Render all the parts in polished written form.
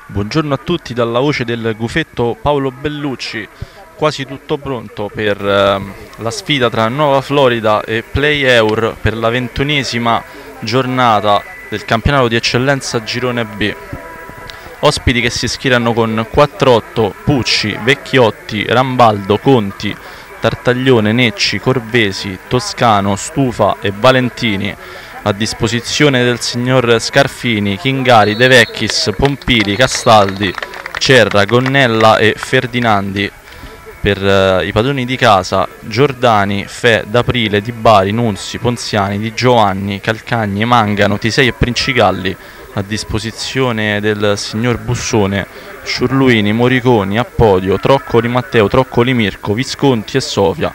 Buongiorno a tutti dalla voce del gufetto Paolo Bellucci, quasi tutto pronto per la sfida tra Nuova Florida e Play Eur per la 21esima giornata del campionato di eccellenza Girone B. Ospiti che si schierano con 4-8, Pucci, Vecchiotti, Rambaldo, Conti, Tartaglione, Necci, Corvesi, Toscano, Stufa e Valentini, a disposizione del signor Scarfini, Chingari, De Vecchis, Pompili, Castaldi, Cerra, Gonnella e Ferdinandi. Per i padroni di casa, Giordani, Fe, D'Aprile, Di Bari, Nunzi, Ponziani, Di Giovanni, Calcagni, Mangano, Tisei e Princigalli, a disposizione del signor Bussone, Sciurluini, Moriconi, Appodio, Troccoli Matteo, Troccoli Mirko, Visconti e Sofia.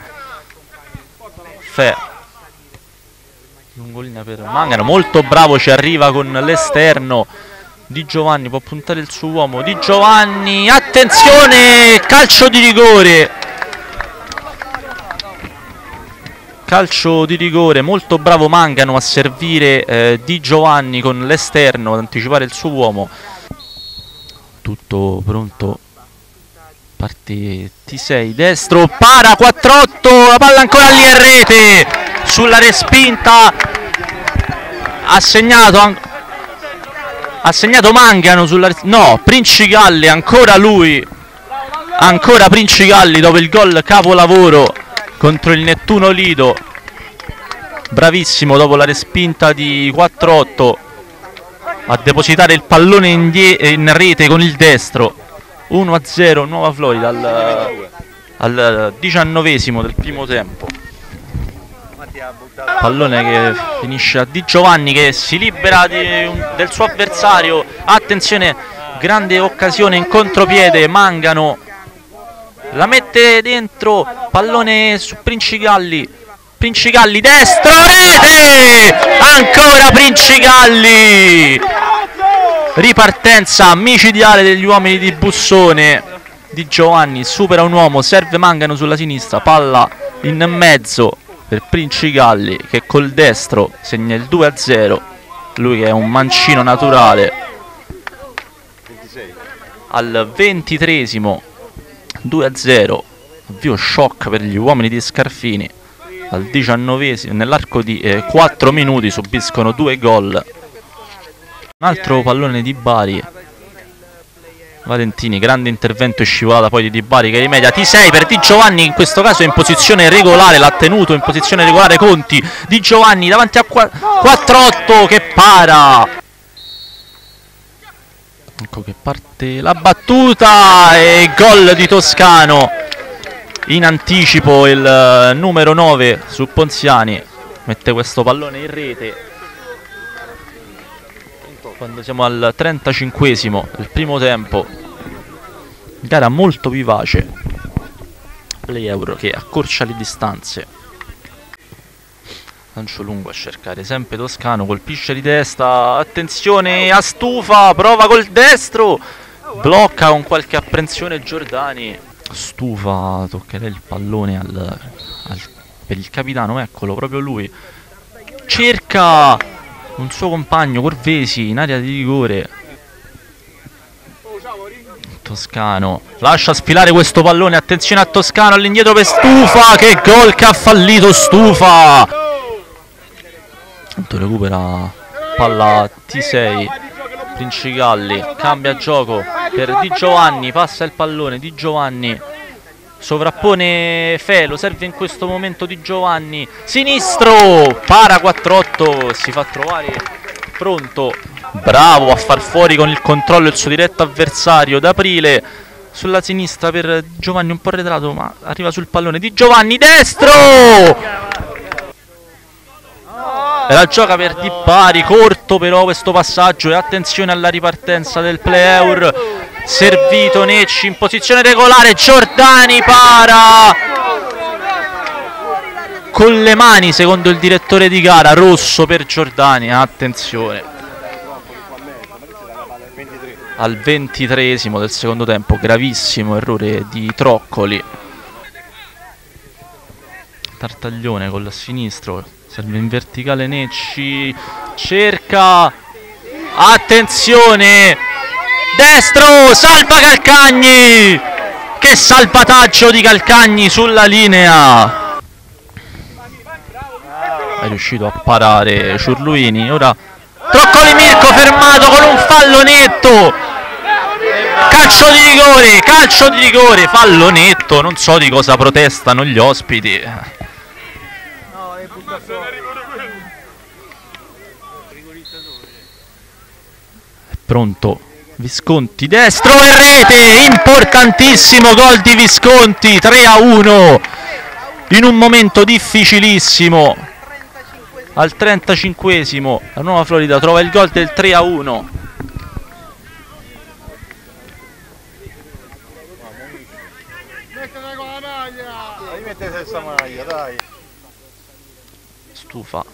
Fe, lungolina per Mangano, molto bravo, ci arriva con l'esterno. Di Giovanni può puntare il suo uomo. Di Giovanni, attenzione, calcio di rigore. Calcio di rigore, molto bravo Mangano a servire Di Giovanni con l'esterno, ad anticipare il suo uomo. Tutto pronto. Parte Tisei, destro, para, 4-8, la palla ancora lì in rete, sulla respinta, ha segnato Mangano no, Princigalli, ancora lui, ancora Princigalli dopo il gol capolavoro contro il Nettuno Lido, bravissimo dopo la respinta di 4-8 a depositare il pallone in rete con il destro. 1-0 Nuova Florida al 19esimo del primo tempo. Pallone che finisce a Di Giovanni, che si libera del suo avversario. Attenzione, grande occasione in contropiede. Mangano la mette dentro, pallone su Princigalli, destro, rete! Ancora Princigalli! Ripartenza micidiale degli uomini di Bussone. Di Giovanni supera un uomo, serve Mangano sulla sinistra, palla in mezzo per Princigalli che col destro segna il 2-0. Lui che è un mancino naturale. Al 23esimo 2-0, avvio shock per gli uomini di Scarfini. Al 19esimo, nell'arco di 4 minuti subiscono 2 gol. Un altro pallone di Bari, Valentini, grande intervento e scivolata poi di Di Bari che rimedia. Tisei per Di Giovanni, in questo caso è in posizione regolare, l'ha tenuto in posizione regolare Conti. Di Giovanni davanti a 4-8 che para. Ecco che parte la battuta e gol di Toscano. In anticipo il numero 9 su Ponziani mette questo pallone in rete. Quando siamo al 35esimo del primo tempo, gara molto vivace, Play Eur che accorcia le distanze. Lancio lungo a cercare sempre Toscano, colpisce di testa, attenzione a Stufa, prova col destro, blocca con qualche apprensione Giordani. Stufa toccherà il pallone per il capitano, eccolo, proprio lui, cerca un suo compagno Corvesi in area di rigore. Toscano lascia sfilare questo pallone, attenzione a Toscano, all'indietro per Stufa, che gol che ha fallito Stufa. Tanto recupera palla Tisei, Princigalli cambia gioco per Di Giovanni, passa il pallone, Di Giovanni sovrappone Fe, lo serve in questo momento Di Giovanni, sinistro, para 4-8, si fa trovare pronto, bravo a far fuori con il controllo il suo diretto avversario. D'Aprile sulla sinistra per Giovanni, un po' arretrato ma arriva sul pallone. Di Giovanni, destro, la gioca per Di Bari, corto però questo passaggio, e attenzione alla ripartenza del Play Eur. Servito Necci in posizione regolare, Giordani para con le mani secondo il direttore di gara, rosso per Giordani, attenzione. Al 23esimo del secondo tempo, gravissimo errore di Troccoli. Tartaglione col sinistro, serve in verticale Necci, cerca, attenzione, destro, salva Calcagni, che salvataggio di Calcagni sulla linea, è riuscito a parare Ciurluini. Ora Troccoli Mirko fermato con un fallo netto, calcio di rigore, fallo netto, non so di cosa protestano gli ospiti. Pronto Visconti, destro e rete, importantissimo gol di Visconti, 3-1 in un momento difficilissimo. Al 35esimo la Nuova Florida trova il gol del 3-1. Stufa,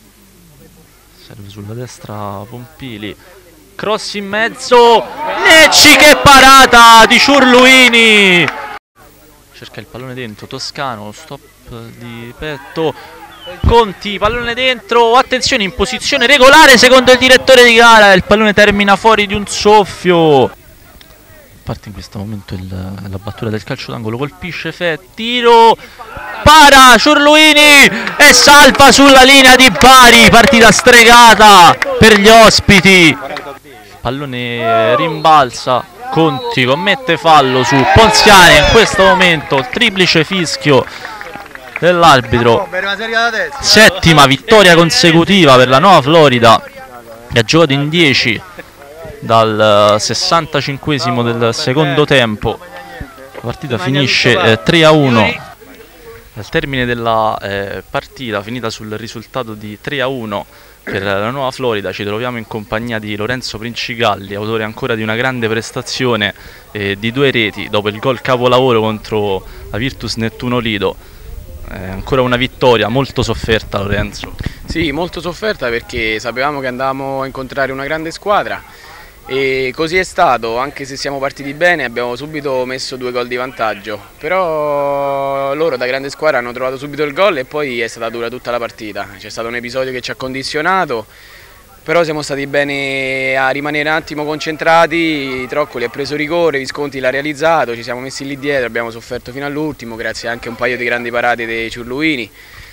serve sulla destra Pompili, cross in mezzo, Necci, che parata di Ciurluini, cerca il pallone dentro, Toscano, stop di petto, Conti, pallone dentro, attenzione, in posizione regolare secondo il direttore di gara, il pallone termina fuori di un soffio. Parte in questo momento la battuta del calcio d'angolo, colpisce tiro, para Ciurluini e salva sulla linea di Bari, partita stregata per gli ospiti. Pallone rimbalza, Conti commette fallo su Ponziani, in questo momento triplice fischio dell'arbitro. Settima vittoria consecutiva per la Nuova Florida, che ha giocato in 10 dal 65esimo del secondo tempo. La partita finisce 3-1. Al termine della partita, finita sul risultato di 3-1 per la Nuova Florida, ci troviamo in compagnia di Lorenzo Princigalli, autore ancora di una grande prestazione di 2 reti dopo il gol capolavoro contro la Virtus Nettuno Lido. Ancora una vittoria molto sofferta, Lorenzo. Sì, molto sofferta, perché sapevamo che andavamo a incontrare una grande squadra e così è stato. Anche se siamo partiti bene, abbiamo subito messo 2 gol di vantaggio, però loro da grande squadra hanno trovato subito il gol e poi è stata dura tutta la partita. C'è stato un episodio che ci ha condizionato, però siamo stati bene a rimanere un attimo concentrati. Troccoli ha preso rigore, Visconti l'ha realizzato, ci siamo messi lì dietro, abbiamo sofferto fino all'ultimo, grazie anche a un paio di grandi parate dei Ciurluini.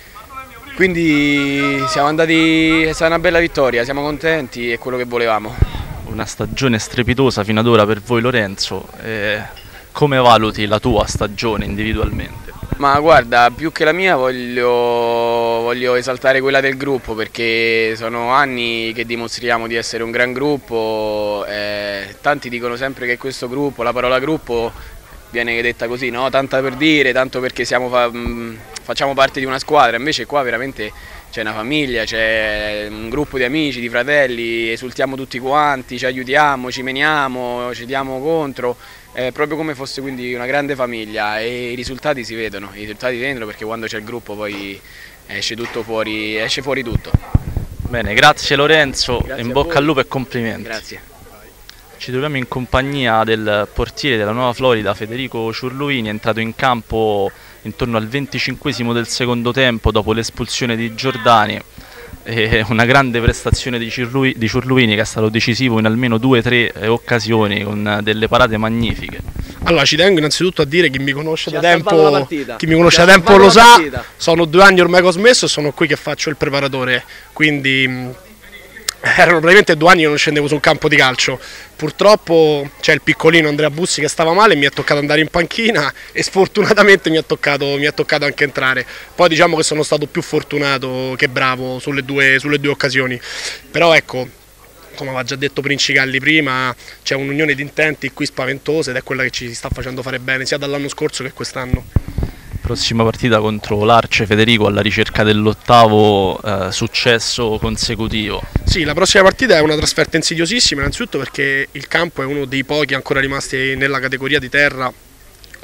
Quindi siamo andati, è stata una bella vittoria, siamo contenti, è quello che volevamo. Una stagione strepitosa fino ad ora per voi, Lorenzo. Come valuti la tua stagione individualmente? Ma guarda, più che la mia voglio esaltare quella del gruppo, perché sono anni che dimostriamo di essere un gran gruppo. Tanti dicono sempre che questo gruppo, la parola gruppo viene detta così, no? Tanta per dire, tanto perché facciamo parte di una squadra, invece qua veramente c'è una famiglia, c'è un gruppo di amici, di fratelli, esultiamo tutti quanti, ci aiutiamo, ci meniamo, ci diamo contro, proprio come fosse quindi una grande famiglia, e i risultati si vedono, perché quando c'è il gruppo poi esce fuori tutto. Bene, grazie Lorenzo, Grazie, in bocca al lupo e complimenti. Grazie. Ci troviamo in compagnia del portiere della Nuova Florida, Federico Ciurluini, entrato in campo intorno al 25esimo del secondo tempo dopo l'espulsione di Giordani. Una grande prestazione di Ciurluini, che è stato decisivo in almeno 2 o 3 occasioni con delle parate magnifiche. Allora, ci tengo innanzitutto a dire, chi mi conosce da tempo lo sa, sono 2 anni ormai che ho smesso e sono qui che faccio il preparatore, quindi erano praticamente 2 anni che non scendevo su un campo di calcio. Purtroppo c'è il piccolino Andrea Bussi che stava male, mi è toccato andare in panchina e sfortunatamente mi è toccato anche entrare. Poi diciamo che sono stato più fortunato che bravo sulle due occasioni. Però ecco, come aveva già detto Princigalli prima, c'è un'unione di intenti qui spaventosa ed è quella che ci sta facendo fare bene sia dall'anno scorso che quest'anno. Prossima partita contro l'Arce, Federico, alla ricerca dell'8° successo consecutivo. Sì, la prossima partita è una trasferta insidiosissima, innanzitutto perché il campo è uno dei pochi ancora rimasti nella categoria di terra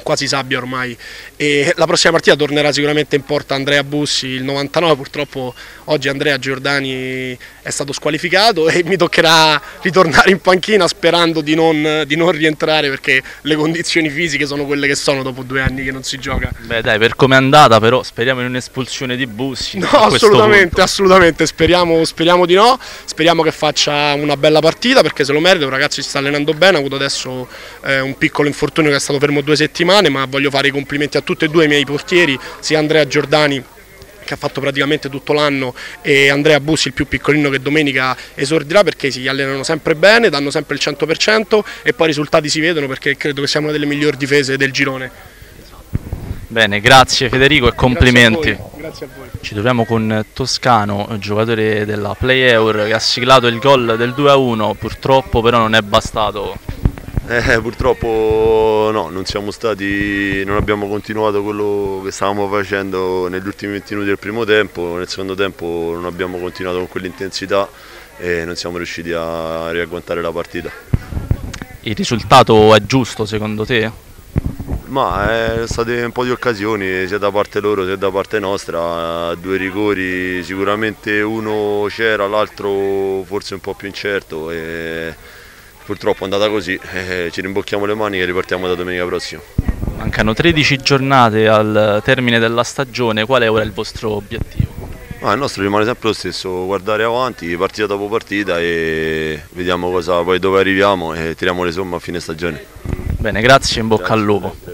quasi sabbia ormai, e la prossima partita tornerà sicuramente in porta Andrea Bussi, il 99. Purtroppo oggi Andrea Giordani è stato squalificato e mi toccherà ritornare in panchina sperando di non rientrare, perché le condizioni fisiche sono quelle che sono dopo 2 anni che non si gioca. Beh dai, per come è andata però speriamo in un'espulsione di Bussi. No, assolutamente, speriamo di no, speriamo che faccia una bella partita perché se lo merita, un ragazzo si sta allenando bene, ha avuto adesso un piccolo infortunio che è stato fermo 2 settimane, ma voglio fare i complimenti a tutti e 2 i miei portieri, sia Andrea Giordani che ha fatto praticamente tutto l'anno e Andrea Bussi, il più piccolino, che domenica esordirà, perché si allenano sempre bene, danno sempre il 100% e poi i risultati si vedono, perché credo che siamo una delle migliori difese del girone. Bene, grazie Federico e complimenti. Grazie a voi. Ci troviamo con Toscano, giocatore della Play Eur, che ha siglato il gol del 2-1, purtroppo però non è bastato. Purtroppo no, non abbiamo continuato quello che stavamo facendo negli ultimi 20 minuti del primo tempo, nel secondo tempo non abbiamo continuato con quell'intensità e non siamo riusciti a riagguantare la partita. Il risultato è giusto secondo te? Ma state un po' di occasioni sia da parte loro sia da parte nostra, 2 rigori, sicuramente uno c'era, l'altro forse un po' più incerto e purtroppo è andata così, ci rimbocchiamo le maniche e ripartiamo da domenica prossima. Mancano 13 giornate al termine della stagione, qual è ora il vostro obiettivo? Il nostro rimane sempre lo stesso, guardare avanti partita dopo partita e vediamo dove arriviamo e tiriamo le somme a fine stagione. Bene, grazie e in bocca al lupo.